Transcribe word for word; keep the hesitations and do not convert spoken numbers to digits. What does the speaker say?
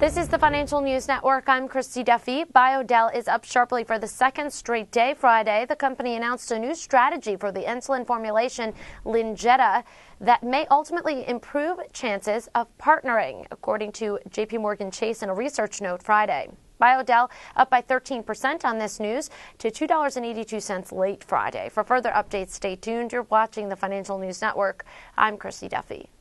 This is the Financial News Network. I'm Christy Duffy. Biodel is up sharply for the second straight day Friday. The company announced a new strategy for the insulin formulation Linjeta that may ultimately improve chances of partnering, according to J P Morgan Chase in a research note Friday. Biodel up by thirteen percent on this news to two dollars and eighty-two cents late Friday. For further updates, stay tuned. You're watching the Financial News Network. I'm Christy Duffy.